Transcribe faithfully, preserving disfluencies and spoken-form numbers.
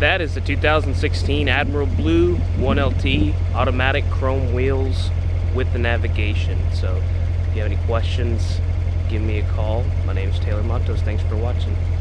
that is the two thousand sixteen Admiral Blue one L T automatic chrome wheels with the navigation. So if you have any questions, give me a call. My name is Taylor Matos. Thanks for watching.